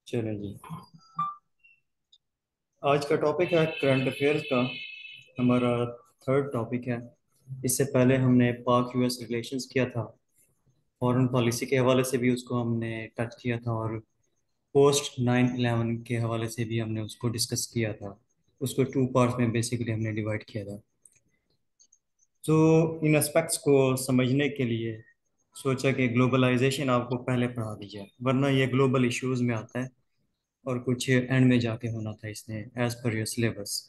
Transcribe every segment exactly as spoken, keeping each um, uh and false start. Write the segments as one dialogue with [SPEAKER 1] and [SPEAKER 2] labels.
[SPEAKER 1] चलें जी। आज का टॉपिक है करंट अफेयर्स का। हमारा थर्ड टॉपिक है। इससे पहले हमने पाक यूएस रिलेशंस किया था। फॉरेन पॉलिसी के हवाले से भी उसको हमने टच किया था, और पोस्ट नाइन इलेवन के हवाले से भी हमने उसको डिस्कस किया था। उसको टू पार्ट्स में बेसिकली हमने डिवाइड किया था। तो इन एस्पेक्ट्स को समझने के लिए सोचा कि ग्लोबलाइजेशन आपको पहले पढ़ा दी जाए, वरना ये ग्लोबल इश्यूज में आता है और कुछ एंड में जाके होना था इसने as per your syllabus.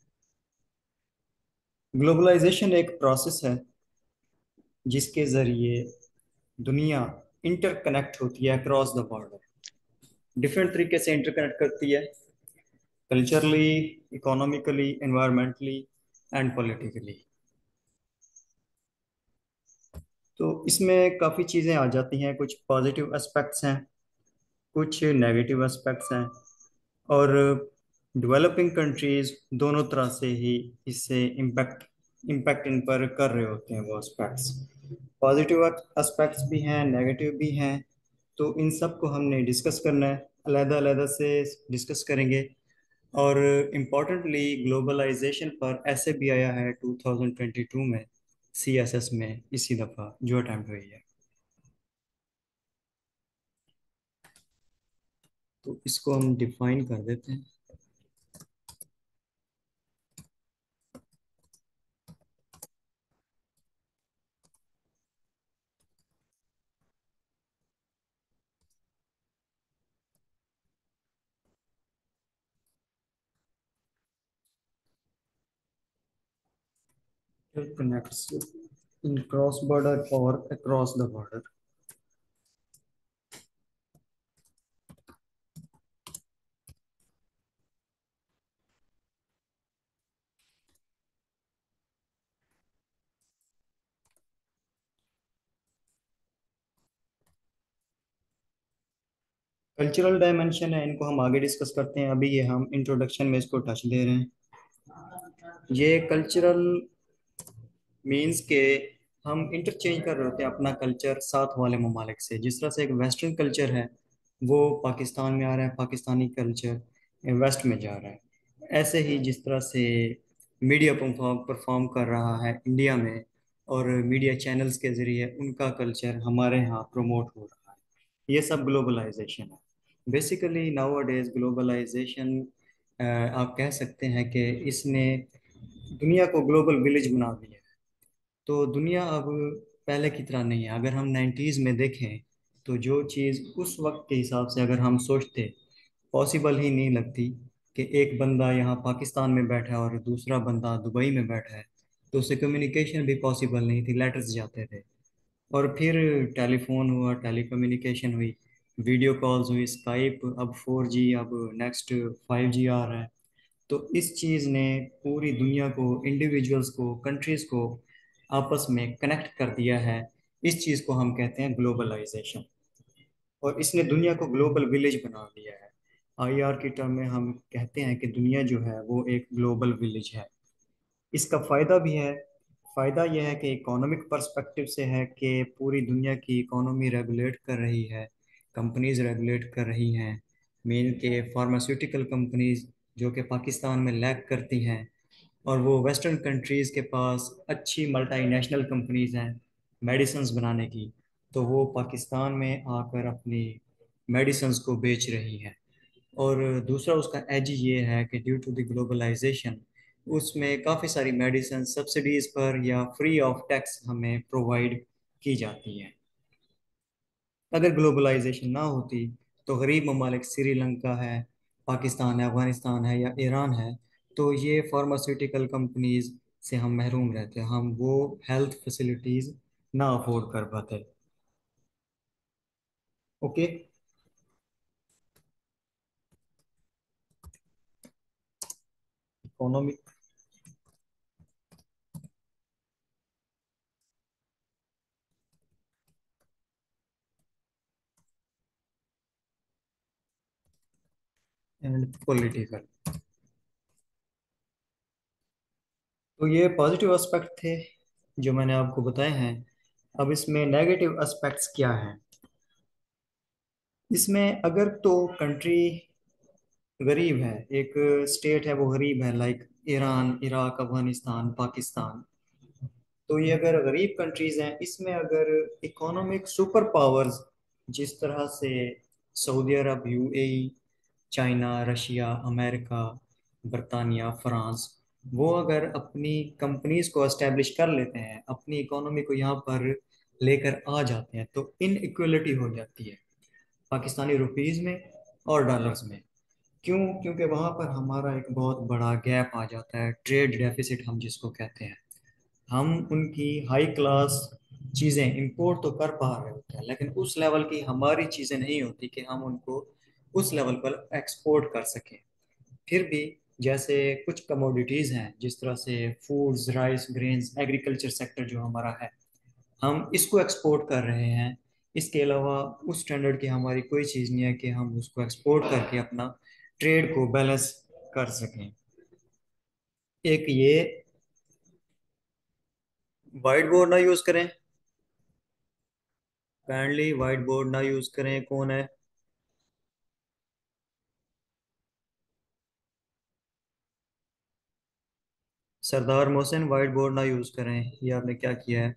[SPEAKER 1] Globalisation एक प्रोसेस है जिसके जरिए दुनिया इंटरकनेक्ट होती है अक्रॉस द बॉर्डर। डिफरेंट तरीके से इंटरकनेक्ट करती है, culturally, economically, environmentally and politically. तो इसमें काफ़ी चीज़ें आ जाती हैं, कुछ पॉजिटिव एस्पेक्ट्स हैं, कुछ नेगेटिव एस्पेक्ट्स हैं, और डेवलपिंग कंट्रीज दोनों तरह से ही इससे इम्पैक्ट इम्पैक्ट इन पर कर रहे होते हैं वो एस्पेक्ट्स। पॉजिटिव एस्पेक्ट्स भी हैं, नेगेटिव भी हैं। तो इन सब को हमने डिस्कस करना है, अलग अलग से डिस्कस करेंगे। और इम्पोर्टेंटली ग्लोबलाइजेशन पर ऐसे भी आया है टू थाउजेंड ट्वेंटी टू में सी एस एस में, इसी दफ़ा जो अटैम्प्ट हुई है। तो इसको हम डिफाइन कर देते हैं। It connects in cross border or across the border. Cultural dimension है, इनको हम आगे डिस्कस करते हैं। अभी ये हम इंट्रोडक्शन में इसको टच दे रहे हैं। ये कल्चरल मीन्स के हम इंटरचेंज कर रहे होते हैं अपना कल्चर साथ वाले ममालिक से। जिस तरह से एक वेस्टर्न कल्चर है वो पाकिस्तान में आ रहा है, पाकिस्तानी कल्चर वेस्ट में जा रहा है। ऐसे ही जिस तरह से मीडिया परफॉर्म परफॉर्म कर रहा है इंडिया में, और मीडिया चैनल्स के जरिए उनका कल्चर हमारे यहाँ प्रमोट हो रहा है, ये सब ग्लोबलाइजेशन है। बेसिकली नाउ अडेज ग्लोबलाइजेशन आप कह सकते हैं कि इसने दुनिया को ग्लोबल विलेज बना दिया है। तो दुनिया अब पहले की तरह नहीं है। अगर हम नाइन्टीज़ में देखें तो जो चीज़ उस वक्त के हिसाब से अगर हम सोचते, पॉसिबल ही नहीं लगती कि एक बंदा यहाँ पाकिस्तान में बैठा है और दूसरा बंदा दुबई में बैठा है, तो उससे कम्युनिकेशन भी पॉसिबल नहीं थी, लेटर्स जाते थे। और फिर टेलीफोन हुआ, टेलीकम्युनिकेशन हुई, वीडियो कॉल्स हुई, स्काइप, अब फोर जी, अब नेक्स्ट फाइव जी आ रहा है। तो इस चीज़ ने पूरी दुनिया को, इंडिविजुअल्स को, कंट्रीज़ को आपस में कनेक्ट कर दिया है। इस चीज़ को हम कहते हैं ग्लोबलाइजेशन। और इसने दुनिया को ग्लोबल विलेज बना दिया है। आई आर की टर्म में हम कहते हैं कि दुनिया जो है वो एक ग्लोबल विलेज है। इसका फ़ायदा भी है। फ़ायदा यह है कि इकोनॉमिक पर्सपेक्टिव से है कि पूरी दुनिया की इकोनॉमी रेगुलेट कर रही है, कंपनीज रेगुलेट कर रही हैं। मेन के फार्मास्यूटिकल कंपनीज जो कि पाकिस्तान में लैग करती हैं, और वो वेस्टर्न कंट्रीज़ के पास अच्छी मल्टीनेशनल कंपनीज हैं मेडिसिन्स बनाने की, तो वो पाकिस्तान में आकर अपनी मेडिसिन्स को बेच रही हैं। और दूसरा उसका एज ये है कि ड्यू टू द ग्लोबलाइजेशन उसमें काफ़ी सारी मेडिसिन सब्सिडीज़ पर या फ्री ऑफ टैक्स हमें प्रोवाइड की जाती हैं। अगर ग्लोबलाइजेशन ना होती तो गरीब ममालिक, श्रीलंका है, पाकिस्तान है, अफगानिस्तान है या ईरान है, तो ये फार्मास्यूटिकल कंपनीज से हम महरूम रहते, हम वो हेल्थ फैसिलिटीज़ ना अफोर्ड कर पाते। ओके। Economic and political. तो ये पॉजिटिव एस्पेक्ट थे जो मैंने आपको बताए हैं। अब इसमें नेगेटिव एस्पेक्ट्स क्या हैं? इसमें अगर तो कंट्री गरीब है, एक स्टेट है वो गरीब है, like Iran, Iraq, Afghanistan, Pakistan, तो ये अगर गरीब कंट्रीज हैं, इसमें अगर इकोनॉमिक सुपर पावर्स जिस तरह से Saudi Arabia, UAE, China, Russia, America, बरतानिया, फ्रांस, वो अगर अपनी कंपनीज को एस्टेब्लिश कर लेते हैं, अपनी इकोनॉमी को यहाँ पर लेकर आ जाते हैं, तो इन इक्वलिटी हो जाती है पाकिस्तानी रुपीस में और डॉलर्स में। क्यों? क्योंकि वहां पर हमारा एक बहुत बड़ा गैप आ जाता है, ट्रेड डेफिसिट हम जिसको कहते हैं। हम उनकी हाई क्लास चीज़ें इंपोर्ट तो कर पा रहे होते हैं, लेकिन उस लेवल की हमारी चीज़ें नहीं होती कि हम उनको उस लेवल पर एक्सपोर्ट कर सकें। फिर भी जैसे कुछ कमोडिटीज़ हैं, जिस तरह से foods, rice, grains, agriculture sector जो हमारा है, हम इसको एक्सपोर्ट कर रहे हैं। इसके अलावा उस स्टैंडर्ड की हमारी कोई चीज़ नहीं है कि हम उसको एक्सपोर्ट करके अपना ट्रेड को बैलेंस कर सकें। एक ये वाइट बोर्ड ना यूज़ करें, काइंडली वाइट बोर्ड ना यूज़ करें। कौन है? सरदार मोहसिन, वाइट बोर्ड ना यूज़ करें, ये आपने क्या किया है?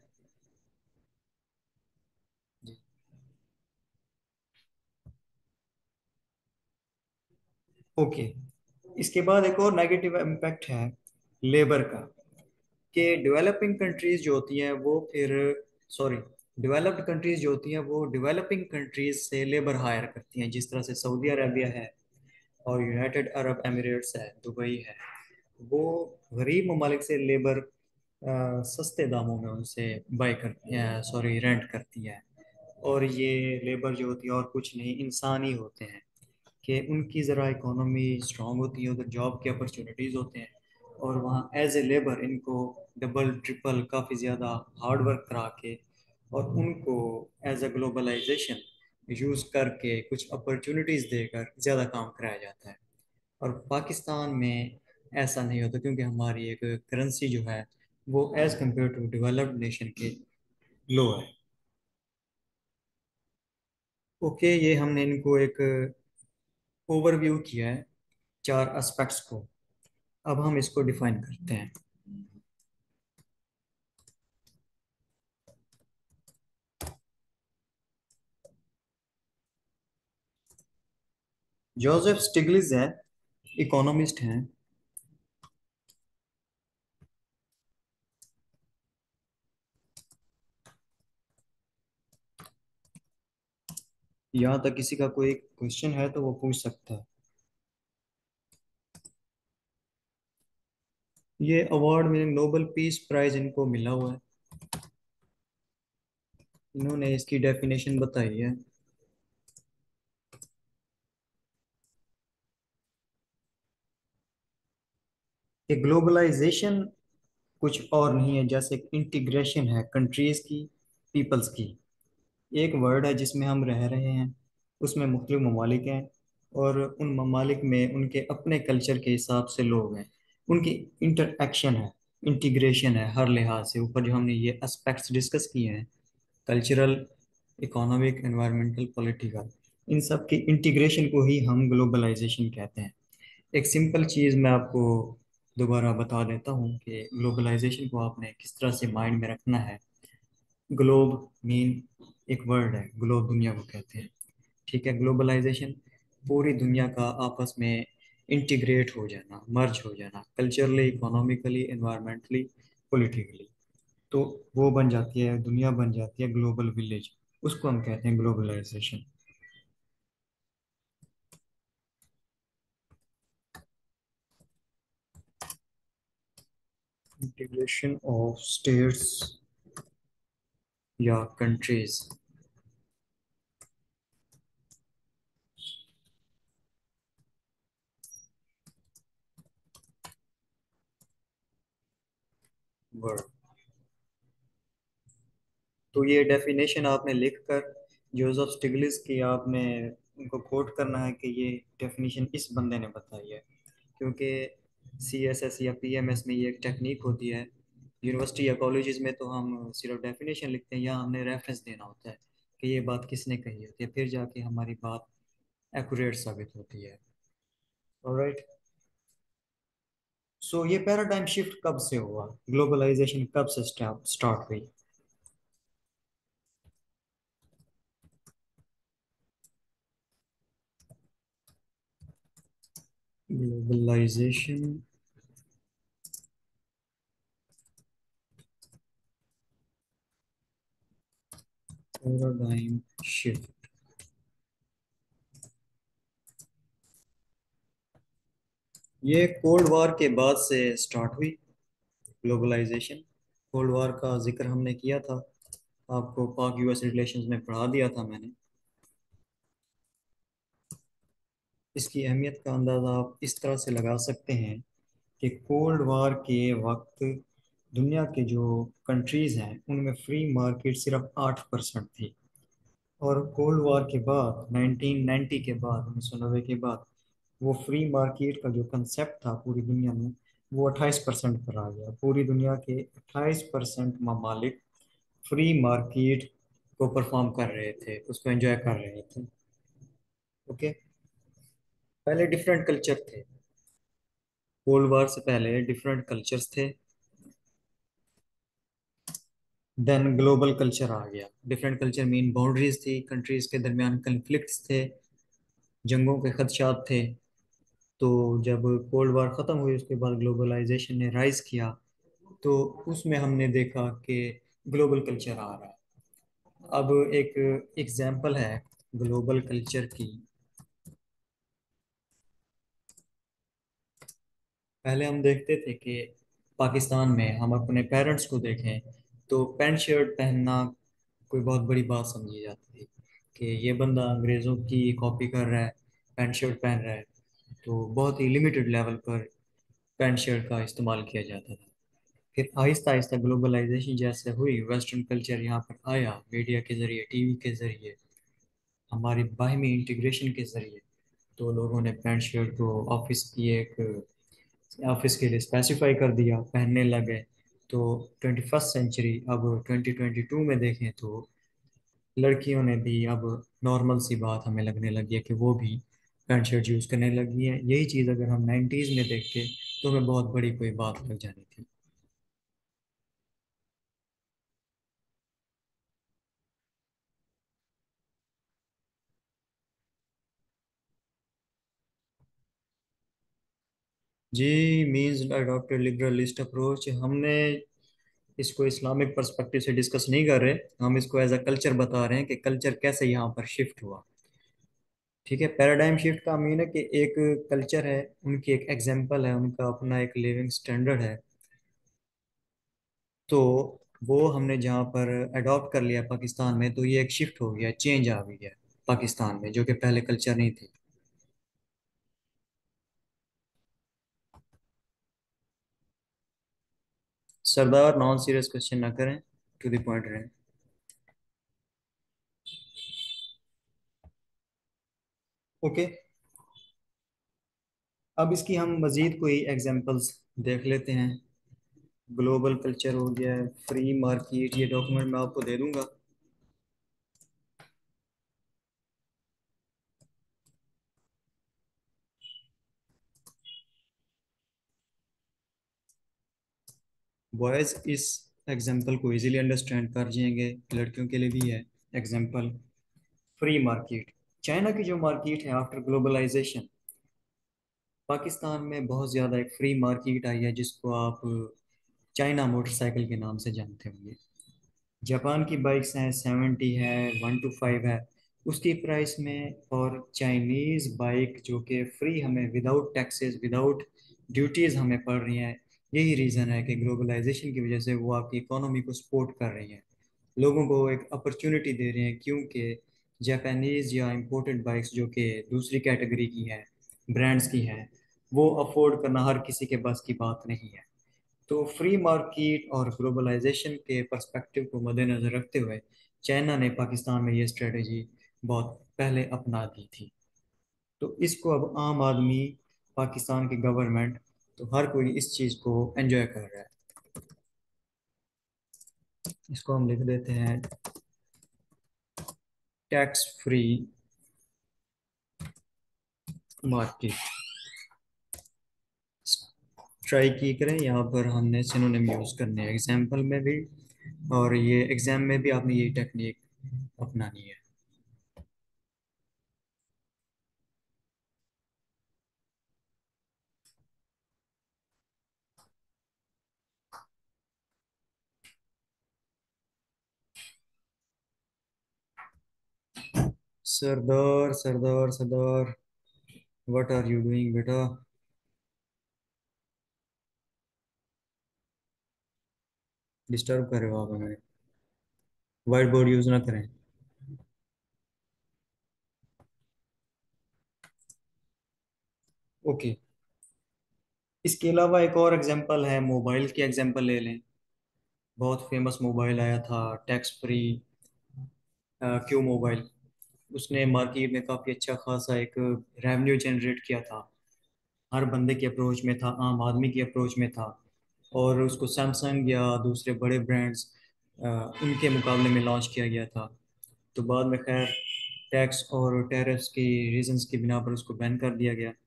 [SPEAKER 1] ओके। इसके बाद एक और नेगेटिव इम्पैक्ट है लेबर का, कि डेवलपिंग कंट्रीज जो होती हैं वो फिर, सॉरी, डेवलप्ड कंट्रीज जो होती हैं वो डेवलपिंग कंट्रीज से लेबर हायर करती हैं, जिस तरह से सऊदी अरबिया है और यूनाइटेड अरब एमिरेट्स है, दुबई है। वो गरीब ममालिक से लेबर सस्ते दामों में उनसे बाय करती हैं, सॉरी, रेंट करती हैं। और ये लेबर जो होती है और कुछ नहीं, इंसान ही होते हैं, कि उनकी ज़रा इकोनॉमी स्ट्रांग होती है, उधर जॉब के अपॉर्चुनिटीज़ होते हैं, और वहाँ एज ए लेबर इनको डबल ट्रिपल काफ़ी ज़्यादा हार्ड वर्क करा के और उनको एज अ ग्लोबलाइजेशन यूज़ करके कुछ अपॉर्चुनिटीज़ देकर ज़्यादा काम कराया जाता है। और पाकिस्तान में ऐसा नहीं होता, क्योंकि हमारी एक करेंसी जो है वो as compared to developed nation के लो है। ओके, ये हमने इनको एक ओवरव्यू किया है चार एस्पेक्ट्स को। अब हम इसको डिफाइन करते हैं। जोसेफ स्टिग्लिस है, इकोनॉमिस्ट हैं। यहाँ तक किसी का कोई क्वेश्चन है तो वो पूछ सकता है। ये अवार्ड में नोबेल पीस प्राइज इनको मिला हुआ है। इन्होंने इसकी डेफिनेशन बताई है कि ग्लोबलाइजेशन कुछ और नहीं है, जैसे इंटीग्रेशन है कंट्रीज की, पीपल्स की। एक वर्ल्ड है जिसमें हम रह रहे हैं, उसमें मुख्तलिफ ममालिक हैं, और उन ममालिक में उनके अपने कल्चर के हिसाब से लोग हैं, उनकी इंटरएक्शन है, इंटीग्रेशन है हर लिहाज से। ऊपर जो हमने ये एस्पेक्ट्स डिस्कस किए हैं, कल्चरल, इकोनॉमिक, एनवायरमेंटल, पॉलिटिकल, इन सब की इंटीग्रेशन को ही हम ग्लोबलाइजेशन कहते हैं। एक सिंपल चीज़ मैं आपको दोबारा बता देता हूँ कि ग्लोबलाइजेशन को आपने किस तरह से माइंड में रखना है। ग्लोब मीन एक वर्ड है, ग्लोब दुनिया को कहते हैं। ठीक है, ग्लोबलाइजेशन पूरी दुनिया का आपस में इंटीग्रेट हो जाना, मर्ज हो जाना, कल्चरली, इकोनॉमिकली, एनवायरमेंटली, पॉलिटिकली। तो वो बन जाती है, दुनिया बन जाती है ग्लोबल विलेज, उसको हम कहते हैं ग्लोबलाइजेशन। इंटीग्रेशन ऑफ स्टेट्स या कंट्रीज। वर्ड। तो ये डेफिनेशन आपने लिखकर जोसेफ स्टिग्लिस की आपने उनको कोट करना है कि ये डेफिनेशन इस बंदे ने बताई है। क्योंकि सी एस एस या पी एम एस में ये एक टेक्निक होती है, यूनिवर्सिटी या कॉलेजेस में तो हम सिर्फ डेफिनेशन लिखते हैं, यहाँ हमने रेफरेंस देना होता है कि ये बात किसने कही होती है, फिर जाके हमारी बात एक्यूरेट साबित होती है। ऑलराइट। सो ये पैराडाइम शिफ्ट कब से हुआ, ग्लोबलाइजेशन कब से स्टार्ट हुई? ग्लोबलाइजेशन पैराडाइम शिफ्ट, ये कोल्ड वॉर के बाद से स्टार्ट हुई ग्लोबलाइजेशन। कोल्ड वॉर का जिक्र हमने किया था, आपको पाक यूएस रिलेशंस में पढ़ा दिया था मैंने। इसकी अहमियत का अंदाज़ा आप इस तरह से लगा सकते हैं कि कोल्ड वॉर के वक्त दुनिया के जो कंट्रीज़ हैं उनमें फ्री मार्केट सिर्फ आठ परसेंट थी, और कोल्ड वॉर के बाद नाइनटीन नाइंटी के बाद, उन्नीस सौ नब्बे के बाद, वो फ्री मार्केट का जो कंसेप्ट था पूरी दुनिया में, वो अट्ठाईस परसेंट पर आ गया। पूरी दुनिया के अट्ठाईस परसेंट ममालिक फ्री मार्केट को परफॉर्म कर रहे थे, उसको एंजॉय कर रहे थे। ओके। पहले डिफरेंट कल्चर थे, कोल्ड वॉर से पहले डिफरेंट कल्चर्स थे। देन ग्लोबल कल्चर आ गया। डिफरेंट कल्चर मीन बाउंड्रीज थी, कंट्रीज के दरमियान कन्फ्लिक्ट्स थे, जंगों के खदशात थे। तो जब कोल्ड वॉर ख़त्म हुई उसके बाद ग्लोबलाइजेशन ने राइज किया, तो उसमें हमने देखा कि ग्लोबल कल्चर आ रहा है। अब एक एग्जांपल है ग्लोबल कल्चर की। पहले हम देखते थे कि पाकिस्तान में हम अपने पेरेंट्स को देखें तो पैंट शर्ट पहनना कोई बहुत बड़ी बात समझी जाती थी, कि ये बंदा अंग्रेज़ों की कॉपी कर रहा है, पैंट शर्ट पहन रहा है। तो बहुत ही लिमिटेड लेवल पर पैंट शर्ट का इस्तेमाल किया जाता था। फिर आहिस्ता आहिस्ता ग्लोबलाइजेशन जैसे हुई, वेस्टर्न कल्चर यहाँ पर आया, मीडिया के ज़रिए, टीवी के ज़रिए, हमारी बाहमी इंटीग्रेशन के ज़रिए, तो लोगों ने पैंट शर्ट को ऑफिस की एक ऑफिस के लिए स्पेसिफाई कर दिया, पहनने लगे। तो ट्वेंटी फर्स्ट सेंचुरी अब ट्वेंटी ट्वेंटी टू में देखें तो लड़कियों ने भी अब नॉर्मल सी बात हमें लगने लगी है कि वो भी पैंट शर्ट यूज़ करने लगी है। यही चीज़ अगर हम नाइन्टीज़ में देखते तो हमें बहुत बड़ी कोई बात लग जानी थी। जी, मीन्स अडॉप्टेड लिबरलिस्ट अप्रोच, हमने इसको इस्लामिक पर्सपेक्टिव से डिस्कस नहीं कर रहे, हम इसको एज अ कल्चर बता रहे हैं कि कल्चर कैसे यहाँ पर शिफ्ट हुआ। ठीक है। पैराडाइम शिफ्ट का मीन है कि एक कल्चर है, उनकी एक एग्जाम्पल है, उनका अपना एक लिविंग स्टैंडर्ड है, तो वो हमने जहाँ पर अडॉप्ट कर लिया पाकिस्तान में, तो ये एक शिफ्ट हो गया, चेंज आ गई है पाकिस्तान में, जो कि पहले कल्चर नहीं थी। सरदार, नॉन सीरियस क्वेश्चन ना करें, टू द पॉइंट रहें। ओके। अब इसकी हम मजीद कोई एग्जांपल्स देख लेते हैं। ग्लोबल कल्चर हो गया है, फ्री मार्केट, ये डॉक्यूमेंट मैं आपको दे दूंगा। बॉयज़ इस एग्जांपल को इजीली अंडरस्टैंड कर जाएंगे, लड़कियों के लिए भी है एग्जांपल। फ्री मार्केट, चाइना की जो मार्केट है आफ्टर ग्लोबलाइजेशन, पाकिस्तान में बहुत ज़्यादा एक फ्री मार्केट आई है जिसको आप चाइना मोटरसाइकिल के नाम से जानते होंगे। जापान की बाइक्स हैं, सेवेंटी है, वन टू फाइव है उसकी प्राइस में, और चाइनीज़ बाइक जो कि फ्री हमें विदाउट टैक्सेस, विदाउट ड्यूटीज़ हमें पड़ रही हैं। यही रीज़न है कि ग्लोबलाइजेशन की वजह से वो आपकी इकोनॉमी को सपोर्ट कर रही हैं, लोगों को एक अपॉर्चुनिटी दे रहे हैं, क्योंकि जापानीज़ या इंपोर्टेड बाइक्स जो कि दूसरी कैटेगरी की हैं, ब्रांड्स की हैं, वो अफोर्ड करना हर किसी के बस की बात नहीं है। तो फ्री मार्केट और ग्लोबलाइजेशन के पर्सपेक्टिव को मद्देनज़र रखते हुए चाइना ने पाकिस्तान में ये स्ट्रेटजी बहुत पहले अपना दी थी। तो इसको अब आम आदमी, पाकिस्तान की गवर्नमेंट, तो हर कोई इस चीज़ को एंजॉय कर रहा है। इसको हम लिख देते हैं टैक्स फ्री मार्केट ट्राई की करें। यहाँ पर हमने सिनोनिम यूज करने हैं एग्जाम्पल में भी, और ये एग्जाम में भी आपने यही टेक्निक अपनानी है। Sardar Sardar Sardar, what are you doing बेटा? डिस्टर्ब कर रहे हो आप हमें। वाइट बोर्ड यूज ना करें। ओके। इसके अलावा एक और एग्जांपल है, मोबाइल की एग्जांपल ले लें। बहुत फेमस मोबाइल आया था टैक्स फ्री, क्यू मोबाइल। उसने मार्केट में काफ़ी अच्छा खासा एक रेवेन्यू जनरेट किया था। हर बंदे की अप्रोच में था, आम आदमी की अप्रोच में था। और उसको सैमसंग या दूसरे बड़े ब्रांड्स उनके मुकाबले में लॉन्च किया गया था। तो बाद में खैर टैक्स और टैरिफ्स की रीजंस की बिना पर उसको बैन कर दिया गया।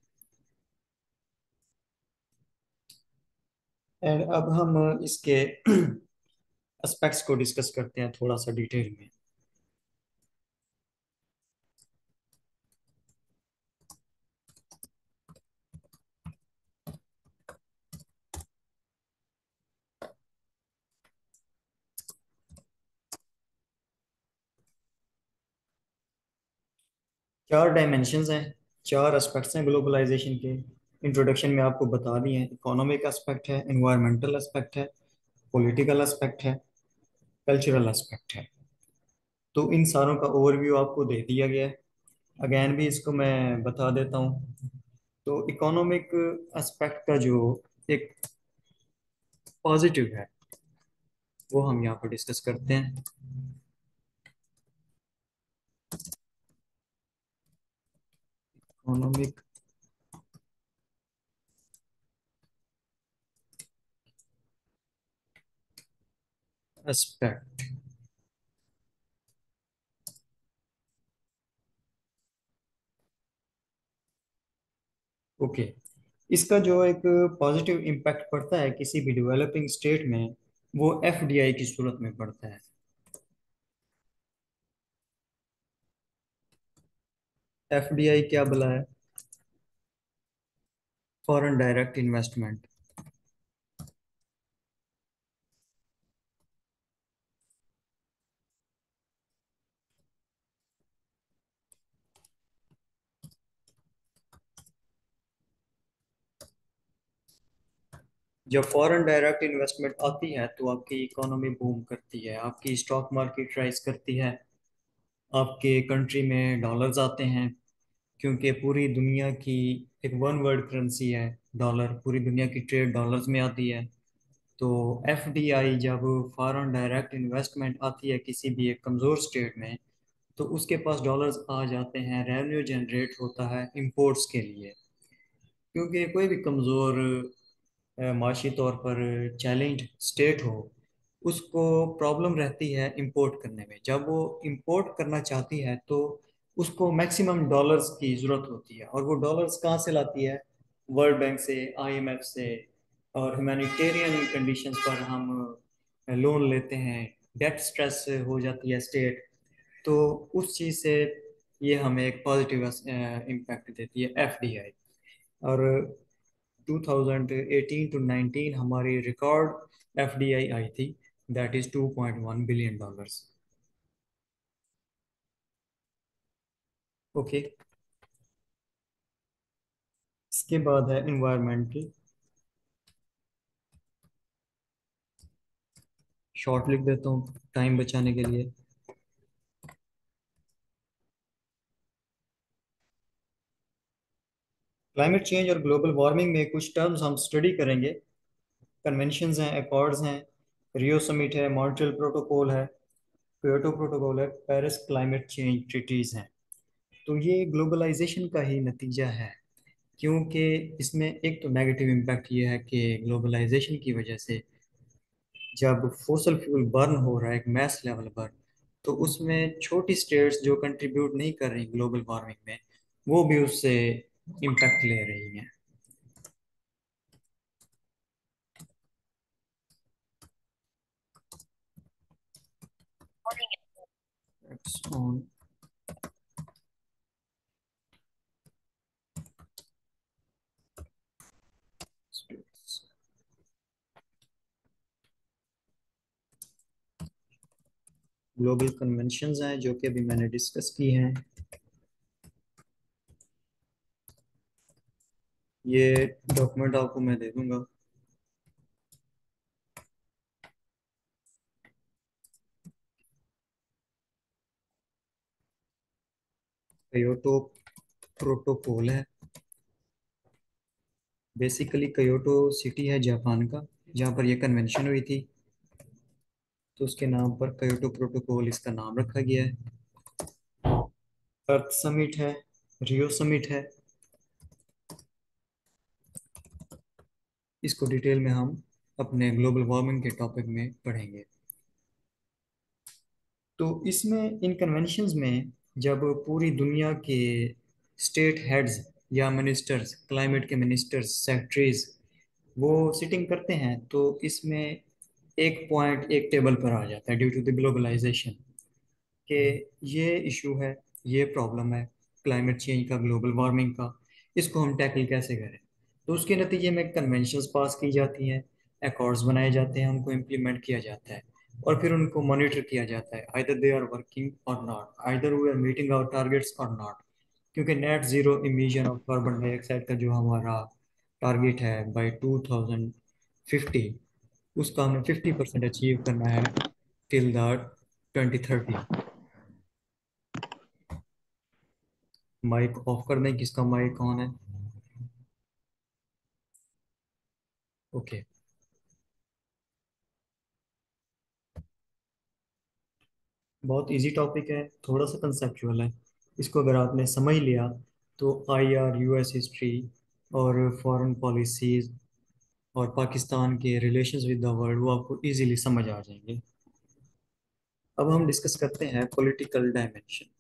[SPEAKER 1] एंड अब हम इसके एस्पेक्ट्स को डिस्कस करते हैं थोड़ा सा डिटेल में। चार डायमेंशंस हैं, चार एस्पेक्ट्स हैं ग्लोबलाइजेशन के। इंट्रोडक्शन में आपको बता दिए हैं। इकोनॉमिक एस्पेक्ट है, इन्वायरमेंटल एस्पेक्ट है, पॉलिटिकल एस्पेक्ट है, कल्चरल एस्पेक्ट है। तो इन सारों का ओवरव्यू आपको दे दिया गया है। अगेन भी इसको मैं बता देता हूँ। तो इकोनॉमिक एस्पेक्ट का जो एक पॉजिटिव है वो हम यहाँ पर डिस्कस करते हैं। Economic aspect. ओके। इसका जो एक पॉजिटिव इम्पैक्ट पड़ता है किसी भी डेवलपिंग स्टेट में, वो एफडीआई की सूरत में पड़ता है। एफडीआई क्या बुला है? Foreign direct investment. जब फॉरेन डायरेक्ट इन्वेस्टमेंट आती है तो आपकी इकोनॉमी बूम करती है, आपकी स्टॉक मार्केट राइज करती है, आपके कंट्री में डॉलर्स आते हैं। क्योंकि पूरी दुनिया की एक वन वर्ल्ड करेंसी है डॉलर, पूरी दुनिया की ट्रेड डॉलर्स में आती है। तो एफडीआई जब फॉरेन डायरेक्ट इन्वेस्टमेंट आती है किसी भी एक कमज़ोर स्टेट में, तो उसके पास डॉलर्स आ जाते हैं, रेवेन्यू जनरेट होता है इंपोर्ट्स के लिए। क्योंकि कोई भी कमज़ोर अ, माशी तौर पर चैलेंज स्टेट हो, उसको प्रॉब्लम रहती है इंपोर्ट करने में। जब वो इंपोर्ट करना चाहती है तो उसको मैक्सिमम डॉलर्स की ज़रूरत होती है, और वो डॉलर्स कहाँ से लाती है? वर्ल्ड बैंक से, आईएमएफ से। और ह्यूमैनिटेरियन कंडीशंस पर हम लोन लेते हैं, डेट स्ट्रेस हो जाती है स्टेट। तो उस चीज़ से ये हमें एक पॉजिटिव इम्पैक्ट देती है एफडीआई। और ट्वेंटी एटीन टू नाइनटीन हमारी रिकॉर्ड एफडीआई आई थी, that is two point one billion dollars. Okay. इसके बाद है इन्वायरमेंटल। शॉर्ट लिख देता हूँ टाइम बचाने के लिए। क्लाइमेट चेंज और ग्लोबल वार्मिंग में कुछ टर्म्स हम स्टडी करेंगे। कन्वेंशंस हैं, अकॉर्ड्स हैं, रियो समिट है, मॉन्ट्रियल प्रोटोकॉल है, क्योटो प्रोटोकॉल है, पेरिस क्लाइमेट चेंज ट्रीटीज हैं। तो ये ग्लोबलाइजेशन का ही नतीजा है। क्योंकि इसमें एक तो नेगेटिव इम्पैक्ट ये है कि ग्लोबलाइजेशन की वजह से जब फोसल फ्यूल बर्न हो रहा है एक मैस लेवल पर, तो उसमें छोटी स्टेट्स जो कंट्रीब्यूट नहीं कर रही ग्लोबल वार्मिंग में, वो भी उससे इम्पैक्ट ले रही हैं। It's on states। Global conventions हैं जो कि अभी मैंने डिस्कस की हैं। ये डॉक्यूमेंट आपको मैं दे दूंगा। कयोटो प्रोटोकॉल है। बेसिकली कयोटो सिटी है जापान का, जहाँ पर यह कन्वेंशन हुई थी। तो उसके नाम पर कयोटो प्रोटोकॉल इसका नाम रखा गया है। अर्थ समिट है, रियो समिट है। इसको डिटेल में हम अपने ग्लोबल वार्मिंग के टॉपिक में पढ़ेंगे। तो इसमें इन कन्वेंशंस में जब पूरी दुनिया के स्टेट हेड्स या मिनिस्टर्स, क्लाइमेट के मिनिस्टर्स, सेक्रेटरीज, वो सिटिंग करते हैं, तो इसमें एक पॉइंट एक टेबल पर आ जाता है ड्यू टू द ग्लोबलाइजेशन, कि ये इशू है, ये प्रॉब्लम है क्लाइमेट चेंज का, ग्लोबल वार्मिंग का, इसको हम टैकल कैसे करें। तो उसके नतीजे में कन्वेंशंस पास की जाती हैं, अकॉर्ड्स बनाए जाते हैं, उनको इम्प्लीमेंट किया जाता है, और फिर उनको मॉनिटर किया जाता है, either they are working or not, either we are meeting our targets or not. क्योंकि net zero emission of carbon dioxide का जो हमारा टारगेट है बाय टू थाउजेंड फिफ्टी, उसका हमें फिफ्टी परसेंट अचीव करना है till the twenty thirty. Mike off कर दें, किसका माइक ऑन है? ओके। बहुत इजी टॉपिक है, थोड़ा सा कंसेप्चुअल है। इसको अगर आपने समझ लिया तो I R, U S history और फॉरेन पॉलिसीज और पाकिस्तान के रिलेशंस विद द वर्ल्ड, वो आपको इजीली समझ आ जाएंगे। अब हम डिस्कस करते हैं पॉलिटिकल डायमेंशन।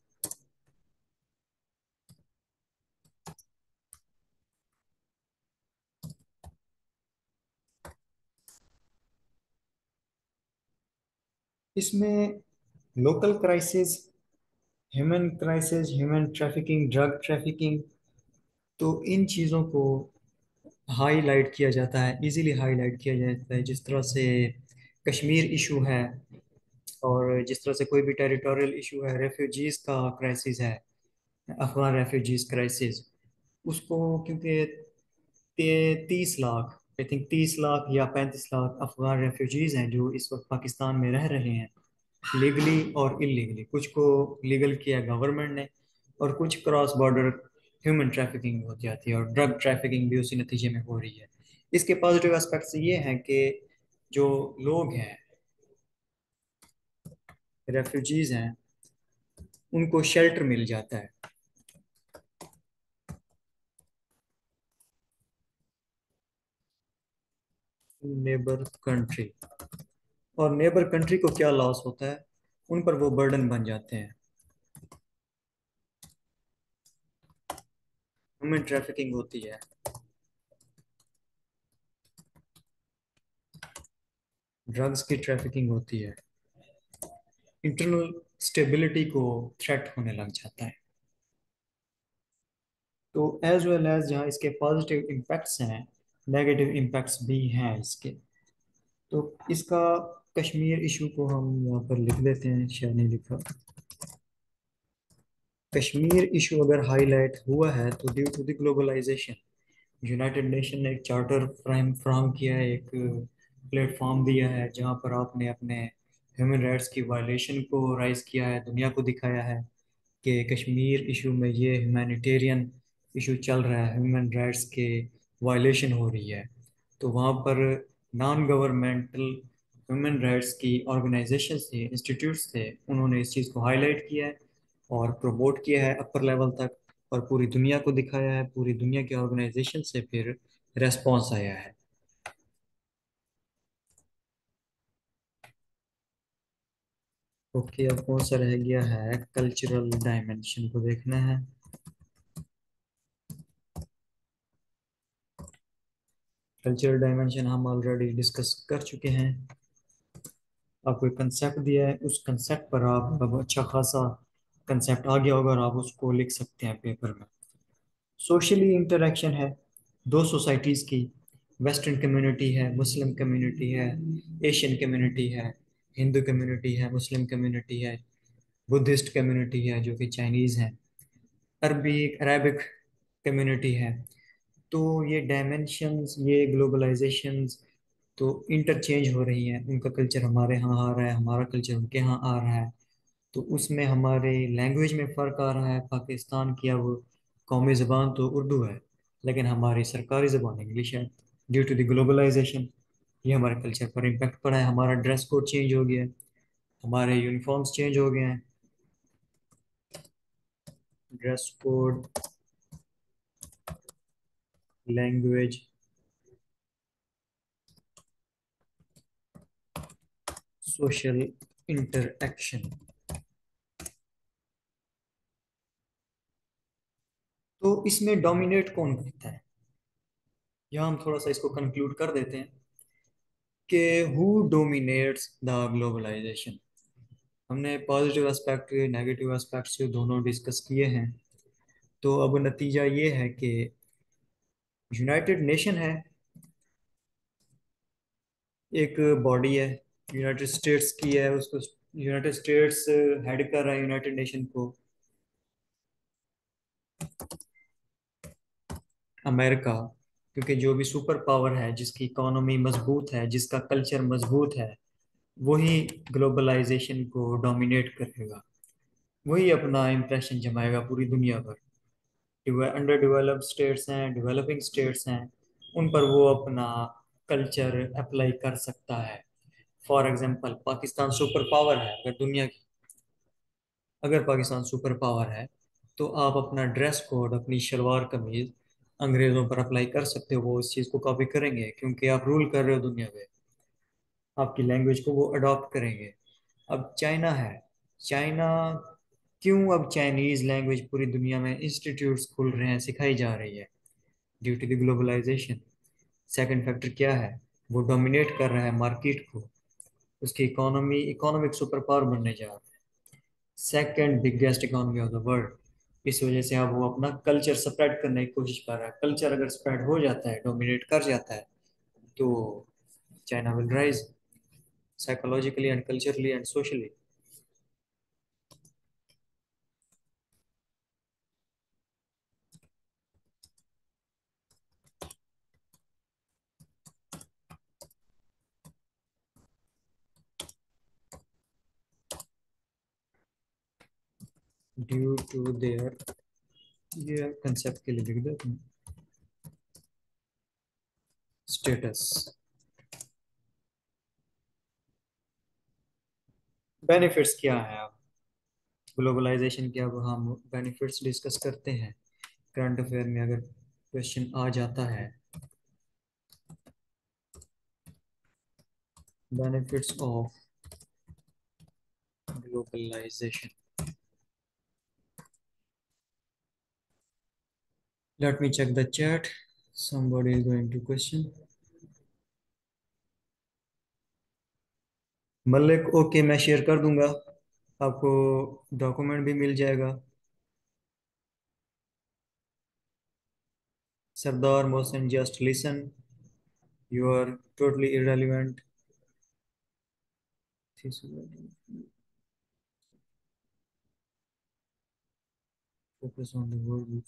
[SPEAKER 1] इसमें local crisis, human crisis, human trafficking, drug trafficking, तो इन चीज़ों को हाईलाइट किया जाता है, इजीली हाईलाइट किया जाता है। जिस तरह से कश्मीर इशू है, और जिस तरह से कोई भी टेरिटोरियल इशू है, रेफ्यूजीज का क्राइसिस है, अफगान रेफ्यूजीज क्राइसिस, उसको क्योंकि तीस लाख, आई थिंक तीस लाख या पैंतीस लाख अफगान रेफ्यूजीज हैं जो इस वक्त पाकिस्तान में रह रहे हैं, लीगली और इलीगली। कुछ को लीगल किया गवर्नमेंट ने, और कुछ क्रॉस बॉर्डर ह्यूमन ट्रैफिकिंग हो जाती है, और ड्रग ट्रैफिकिंग भी उसी नतीजे में हो रही है। इसके पॉजिटिव एस्पेक्ट्स ये हैं कि जो लोग हैं, रेफ्यूजीज हैं, उनको शेल्टर मिल जाता है। नेबर कंट्री, और नेबर कंट्री को क्या लॉस होता है? उन पर वो बर्डन बन जाते हैं। ह्यूमन ट्रैफिकिंग होती है, ड्रग्स की ट्रैफिकिंग होती है, इंटरनल स्टेबिलिटी को थ्रेट होने लग जाता है। तो एज वेल एज जहाँ इसके पॉजिटिव इम्पैक्ट्स हैं, नेगेटिव इम्पैक्ट्स भी हैं इसके। तो इसका कश्मीर इशू को हम यहाँ पर लिख देते हैं, शायद नहीं लिखा। कश्मीर इशू अगर हाईलाइट हुआ है तो due to the globalisation, united nation ने एक चार्टर फ्रेम फ्राहम किया है, एक प्लेटफॉर्म दिया है, जहाँ पर आपने अपने ह्यूमन राइट्स की वायलेशन को राइज किया है, दुनिया को दिखाया है कि कश्मीर इशू में ये ह्यूमैनिटेरियन इशू चल रहा है, ह्यूमन राइट्स के वायलेशन हो रही है। तो वहाँ पर नॉन गवर्नमेंटल ह्यूमन राइट्स की ऑर्गेनाइजेशन थे, इंस्टीट्यूट्स थे, उन्होंने इस चीज़ को हाईलाइट किया है और प्रमोट किया है अपर लेवल तक, और पूरी दुनिया को दिखाया है। पूरी दुनिया की ऑर्गेनाइजेशन से फिर रेस्पॉन्स आया है। ओके, अब कौन सा रह गया है, कल्चरल डायमेंशन को देखना है। कल्चरल डायमेंशन हम ऑलरेडी डिस्कस कर चुके हैं। आपको एक कंसेप्ट दिया है, उस कंसेप्ट पर आप अब अच्छा खासा कंसेप्ट आ गया होगा और आप उसको लिख सकते हैं पेपर में। सोशली इंटरेक्शन है दो सोसाइटीज़ की। वेस्टर्न कम्युनिटी है, मुस्लिम कम्युनिटी है, एशियन कम्युनिटी है, हिंदू कम्युनिटी है, मुस्लिम कम्युनिटी है, बुद्धिस्ट कम्युनिटी है जो कि चाइनीज़ है, अरबी अरेबिक कम्युनिटी है। तो ये डायमेंशंस, ये ग्लोबलाइजेशंस तो इंटरचेंज हो रही हैं। उनका कल्चर हमारे यहाँ आ रहा है, हमारा कल्चर उनके यहाँ आ रहा है। तो उसमें हमारे लैंग्वेज में फ़र्क आ रहा है। पाकिस्तान की अब कौमी ज़बान तो उर्दू है, लेकिन हमारी सरकारी ज़बान इंग्लिश है। ड्यू टू द ग्लोबलाइजेशन ये हमारे कल्चर पर इम्पेक्ट पड़ा है। हमारा ड्रेस कोड चेंज हो गया है, हमारे यूनिफॉर्म्स चेंज हो गए हैं। Dress code, language, social interaction. तो इसमें डोमिनेट कौन करता है, यहाँ हम थोड़ा सा इसको कंक्लूड कर देते हैं कि हु डोमिनेट्स द ग्लोबलाइजेशन। हमने पॉजिटिव एस्पेक्ट, नेगेटिव एस्पेक्ट्स दोनों डिस्कस किए हैं। तो अब नतीजा ये है कि यूनाइटेड नेशन है, एक बॉडी है, यूनाइटेड स्टेट्स की है, उसको यूनाइटेड स्टेट्स हेड कर रहा है यूनाइटेड नेशन को, अमेरिका। क्योंकि जो भी सुपर पावर है, जिसकी इकोनॉमी मजबूत है, जिसका कल्चर मजबूत है, वही ग्लोबलाइजेशन को डोमिनेट करेगा, वही अपना इम्प्रेशन जमाएगा पूरी दुनिया पर। अंडर डेवलप्ड स्टेट्स हैं, डेवलपिंग स्टेट्स हैं, उन पर वो अपना कल्चर अप्लाई कर सकता है। For example, Pakistan super power है अगर दुनिया की, अगर पाकिस्तान सुपर पावर है तो आप अपना ड्रेस कोड, अपनी शलवार कमीज अंग्रेज़ों पर अप्लाई कर सकते हो। वो इस चीज़ को कॉपी करेंगे क्योंकि आप रूल कर रहे हो दुनिया पे। आपकी लैंग्वेज को वो अडॉप्ट करेंगे। अब चाइना है, चाइना, क्यों अब चाइनीज लैंग्वेज पूरी दुनिया में इंस्टीट्यूट्स खुल रहे हैं, सिखाई जा रही है? Due to the globalisation. Second factor क्या है, वो डोमिनेट कर रहा है मार्केट को, उसकी इकोनॉमी इकोनॉमिक सुपर पावर बनने जा रहा है, second biggest economy of the world. इस वजह से अब वो अपना कल्चर स्प्रेड करने की कोशिश कर रहा है। कल्चर अगर स्प्रेड हो जाता है, डोमिनेट कर जाता है, तो China will rise psychologically and culturally and socially. Due to their, ये कंसेप्ट के लिए लिख देते हैं, स्टेटस। बेनिफिट्स क्या है अब ग्लोबलाइजेशन के, अब हम बेनिफिट्स डिस्कस करते हैं। करंट अफेयर में अगर क्वेश्चन आ जाता है, benefits of globalisation, let me check the chat, somebody is going to question। Malik, okay, मैं शेयर कर दूंगा आपको, डॉक्यूमेंट भी मिल जाएगा। Sardar Mohsin, just listen, you are totally irrelevant। Focus on the word.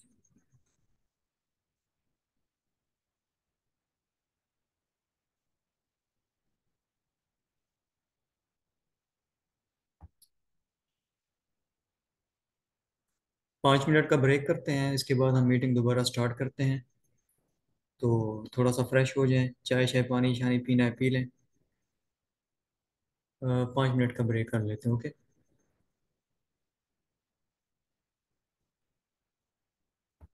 [SPEAKER 1] पाँच मिनट का ब्रेक करते हैं, इसके बाद हम मीटिंग दोबारा स्टार्ट करते हैं। तो थोड़ा सा फ्रेश हो जाएं, चाय शाय पानी शानी पीना है पी लें। अ, पाँच मिनट का ब्रेक कर लेते हैं, ओके।